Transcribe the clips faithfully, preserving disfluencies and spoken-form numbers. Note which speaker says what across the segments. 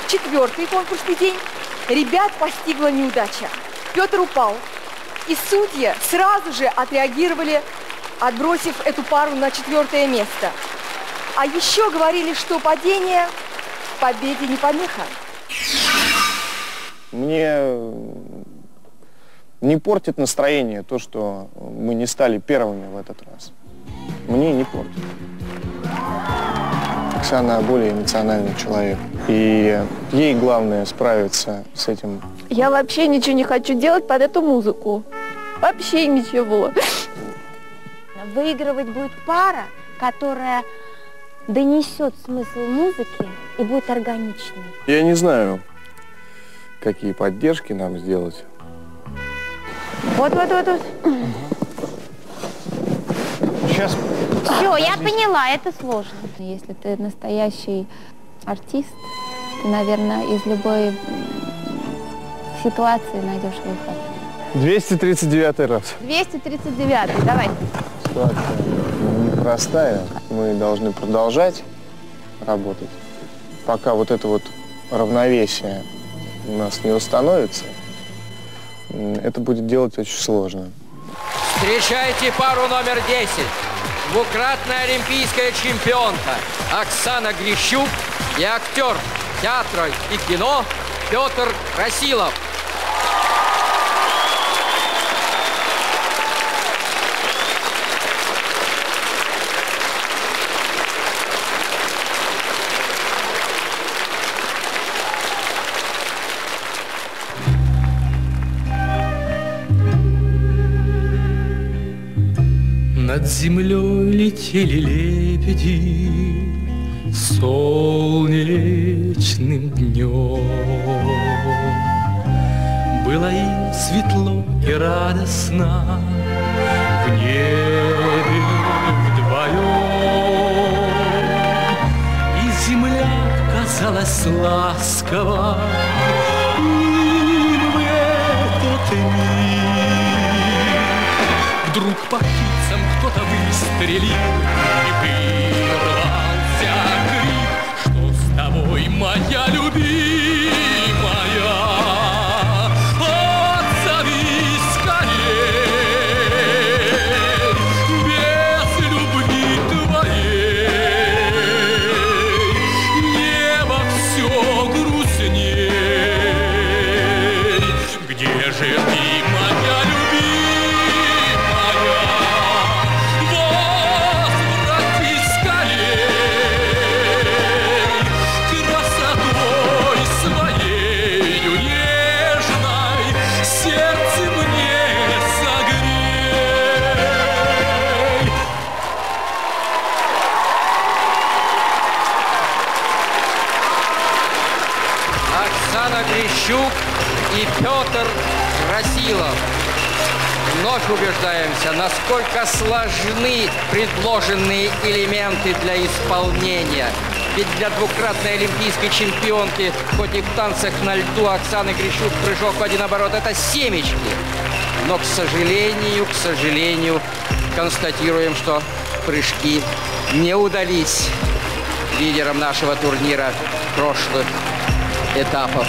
Speaker 1: В четвертый конкурсный день ребят постигла неудача. Петр упал, и судьи сразу же отреагировали, отбросив эту пару на четвертое место. А еще говорили, что падение победе не помеха.
Speaker 2: Мне не портит настроение то, что мы не стали первыми в этот раз. Мне не портит. Оксана более эмоциональный человек. И ей главное справиться с этим.
Speaker 3: Я вообще ничего не хочу делать под эту музыку. Вообще ничего.
Speaker 4: Выигрывать будет пара, которая донесет смысл музыки и будет органичной.
Speaker 2: Я не знаю, какие поддержки нам сделать.
Speaker 4: Вот, вот, вот, вот.
Speaker 2: Сейчас.
Speaker 4: Все, я поняла, это сложно.
Speaker 3: Если ты настоящий артист, ты, наверное, из любой ситуации найдешь выход.
Speaker 2: двести тридцать девятый раз.
Speaker 3: двести тридцать девятый, давай.
Speaker 2: Ситуация непростая. Мы должны продолжать работать. Пока вот это вот равновесие у нас не установится, это будет делать очень сложно.
Speaker 5: Встречайте пару номер десять. Двукратная олимпийская чемпионка Оксана Грищук и актер театра и кино Петр Красилов.
Speaker 6: Над землей летели лебеди солнечным днем. Было им светло и радостно в небе вдвоем. И земля казалась ласково им в этот миг. Вдруг по птицам кто-то выстрелил, и вырвался крик: что с тобой, моя любимая? Отзовись скорей, без любви твоей небо все грустней. Где же ты, моя любимая? Возвратись скорей, красотой своею нежной сердце мне согрей.
Speaker 5: Оксана Грищук и Петр Красилов. Вновь убеждаемся, насколько сложны предложенные элементы для исполнения. Ведь для двукратной олимпийской чемпионки, хоть и в танцах на льду, Оксаны Грищук прыжок в один оборот – это семечки. Но, к сожалению, к сожалению, констатируем, что прыжки не удались лидерам нашего турнира прошлых этапов.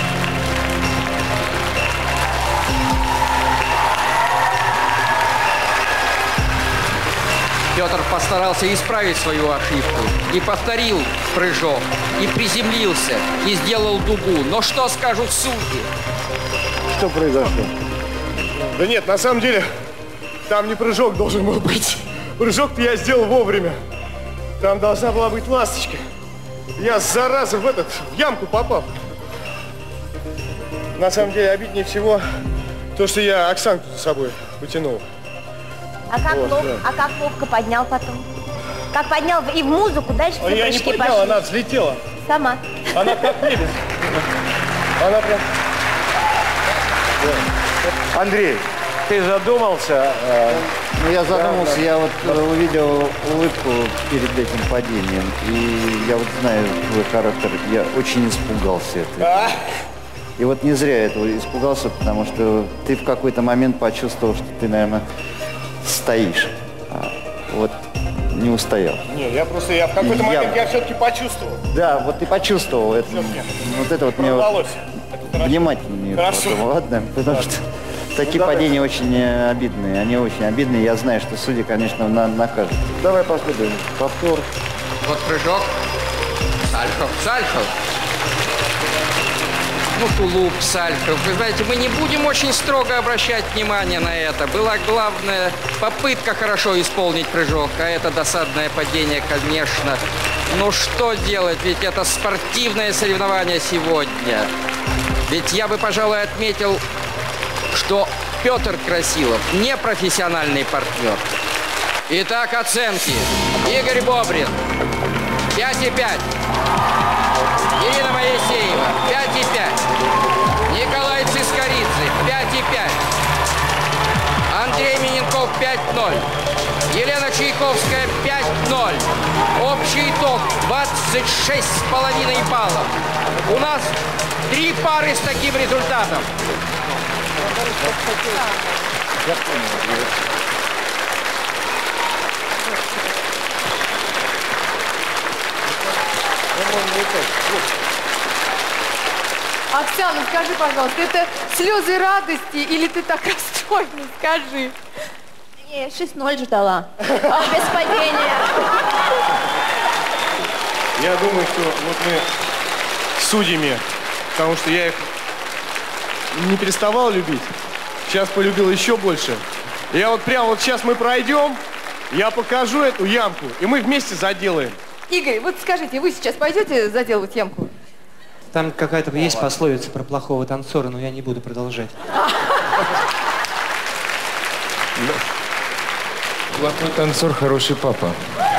Speaker 5: Петр постарался исправить свою ошибку и повторил прыжок, и приземлился, и сделал дугу. Но что скажут судьи?
Speaker 2: Что произошло?
Speaker 7: Да нет, на самом деле, там не прыжок должен был быть. Прыжок-то я сделал вовремя. Там должна была быть ласточка. Я, зараза, в этот, в ямку попал. На самом деле, обиднее всего то, что я Оксанку за собой потянул.
Speaker 4: А как,
Speaker 7: Вот,
Speaker 4: лов...
Speaker 7: да.
Speaker 4: а как ловко поднял потом? Как поднял и в музыку, дальше все
Speaker 7: А я не
Speaker 4: прыжки
Speaker 7: поднял,
Speaker 4: пошли.
Speaker 7: она взлетела.
Speaker 4: Сама.
Speaker 7: Она как лебедь. Она прям...
Speaker 8: Андрей, ты задумался?
Speaker 9: Ну, я задумался, я вот увидел улыбку перед этим падением, и я вот знаю твой характер, я очень испугался этого. И вот не зря этого испугался, потому что ты в какой-то момент почувствовал, что ты, наверное, стоишь. А вот не устоял.
Speaker 7: Не, я просто, я в какой-то момент
Speaker 9: Я-
Speaker 7: я все-таки почувствовал.
Speaker 9: Да, вот ты почувствовал это.
Speaker 7: Всё-таки.
Speaker 9: Вот это вот мне вот
Speaker 7: Удалось. Это хорошо.
Speaker 9: внимательнее.
Speaker 7: Хорошо.
Speaker 9: было, Ладно, потому что такие
Speaker 7: давай.
Speaker 9: падения очень э, обидные. Они очень обидные. Я знаю, что судьи, конечно, на, накажут. Давай посмотрим. Повтор.
Speaker 5: Вот прыжок. Сальхов, Сальхов. Ну, тулуп, Сальхов. Вы знаете, мы не будем очень строго обращать внимание на это. Была главная попытка хорошо исполнить прыжок, а это досадное падение, конечно. Ну, что делать? Ведь это спортивное соревнование сегодня. Ведь я бы, пожалуй, отметил, что Петр Красилов не профессиональный партнер. Итак, оценки. Игорь Бобрин. пять и пять. Ирина Моисеева. пять и пять. Николай Цискоридзе. пять и пять. Андрей Миненков. пять ноль. Елена Чайковская. пять ноль. Общий итог двадцать шесть с половиной баллов. У нас три пары с таким результатом.
Speaker 1: Оксана, скажи, пожалуйста, это слезы радости или ты так расстроена? Скажи.
Speaker 4: Я шесть ноль ждала. А без падения.
Speaker 7: Я думаю, что вот мы с судьями, потому что я их не переставал любить, сейчас полюбил еще больше. Я вот прямо вот сейчас мы пройдем, я покажу эту ямку, и мы вместе заделаем.
Speaker 1: Игорь, вот скажите, вы сейчас пойдете заделывать ямку?
Speaker 10: Там какая-то есть пословица про плохого танцора, но я не буду продолжать.
Speaker 2: Плохой танцор, хороший папа.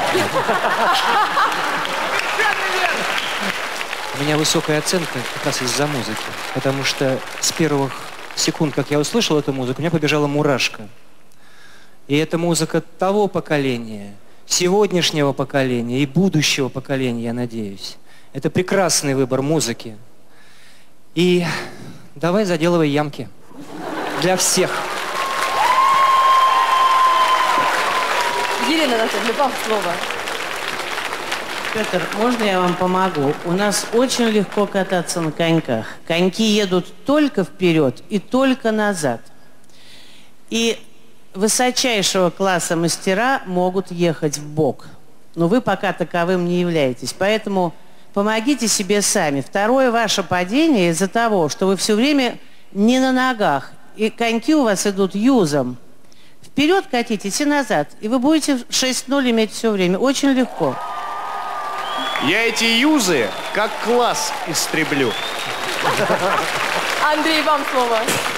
Speaker 10: У меня высокая оценка как раз из-за музыки, потому что с первых секунд, как я услышал эту музыку, у меня побежала мурашка. И это музыка того поколения, сегодняшнего поколения и будущего поколения, я надеюсь. Это прекрасный выбор музыки. И давай заделывай ямки. Для всех.
Speaker 1: Елена Анатольевна, вам слово.
Speaker 11: Петр, можно я вам помогу? У нас очень легко кататься на коньках. Коньки едут только вперед и только назад. И высочайшего класса мастера могут ехать в бок. Но вы пока таковым не являетесь. Поэтому помогите себе сами. Второе, ваше падение из-за того, что вы все время не на ногах. И коньки у вас идут юзом. Вперед катитесь и назад. И вы будете шесть ноль иметь все время. Очень легко.
Speaker 7: Я эти юзы как класс истреблю.
Speaker 1: Андрей, вам слово.